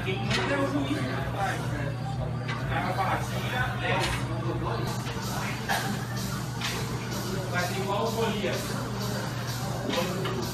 quem manda é o juiz, né? A batia, 10. Vai ser igual o Golias.